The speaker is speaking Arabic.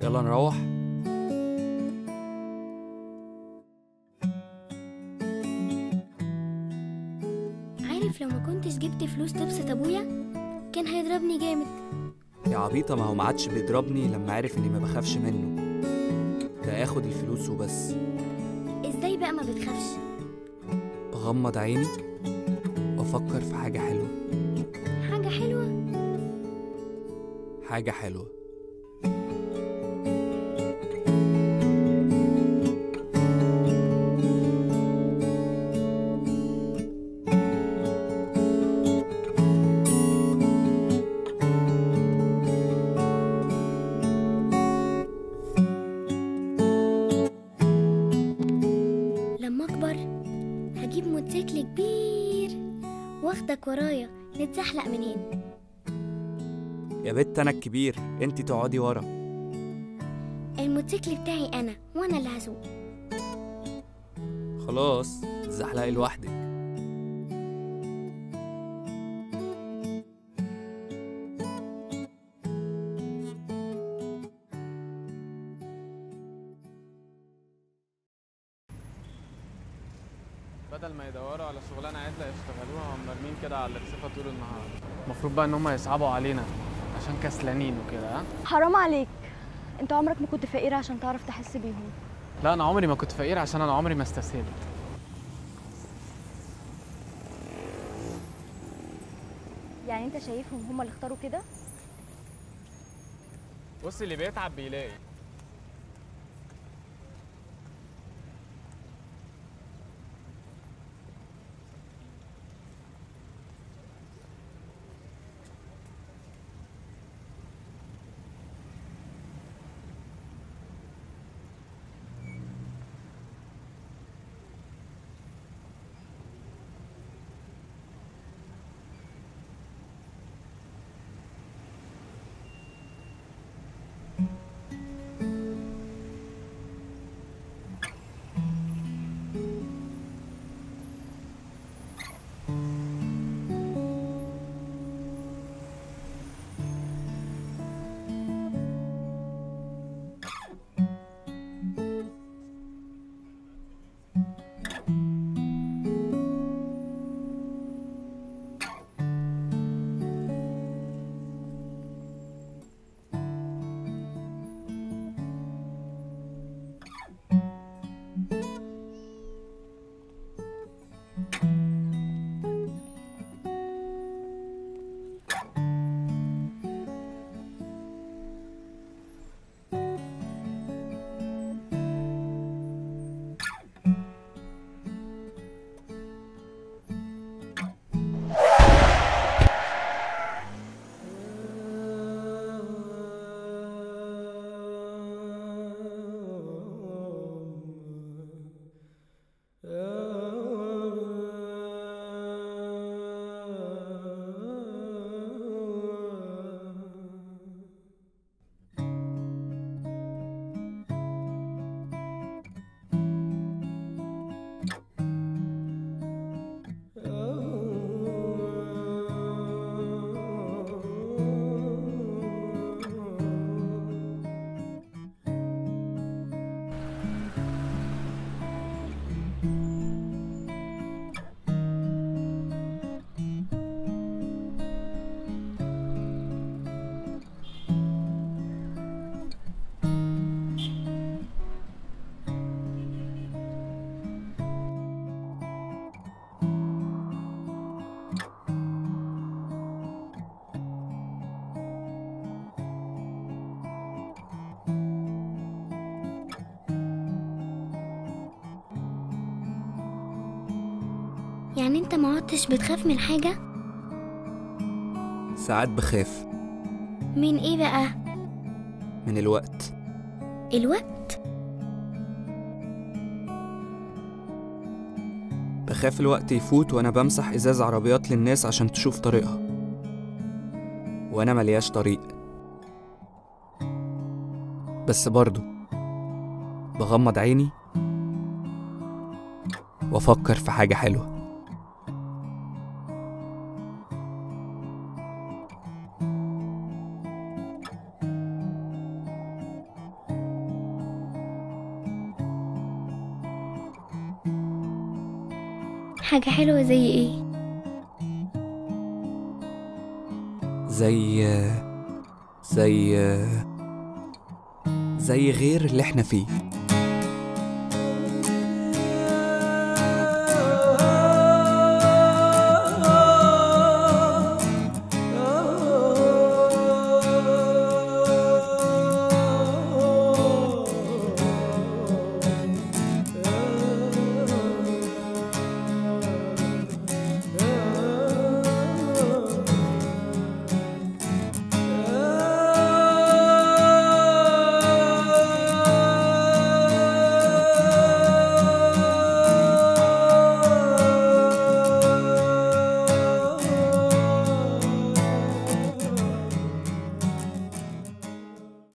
يلا نروح. عارف لو ما كنتش جبت فلوس تبسط ابويا كان هيضربني جامد. يا عبيطة، ما هو ما عادش بيضربني لما عرف اني ما بخافش منه، ده ياخد الفلوس وبس. ازاي بقى ما بتخافش؟ بغمض عيني وافكر في حاجة حلوة. حاجة حلوة؟ حاجة حلوة. لما اكبر هجيب موتوسيكل كبير واخدك ورايا نتزحلق من هنا. يا بت انا الكبير، انتي تقعدي ورا. الموتوسيكل بتاعي انا وانا اللي هسوق. خلاص تزحلقي لوحدك. بدل ما يدوروا على شغلانه عدله يشتغلوها هم مرمين كده على الرصيفه طول النهار. المفروض بقى ان هم يصعبوا علينا عشان كسلانين وكده. ها حرام عليك، انت عمرك ما كنت فقير عشان تعرف تحس بيهم. لا انا عمري ما كنت فقير عشان انا عمري ما استسهلت. يعني انت شايفهم هم اللي اختاروا كده؟ بص اللي بيتعب بيلاقي. يعني انت ما عدتش بتخاف من حاجة؟ ساعات بخاف. من ايه بقى؟ من الوقت. الوقت؟ بخاف الوقت يفوت وانا بمسح ازاز عربيات للناس عشان تشوف طريقها وانا ملياش طريق. بس برضو بغمض عيني وافكر في حاجة حلوة. حاجة حلوة زي ايه؟ زي زي زي غير اللي احنا فيه.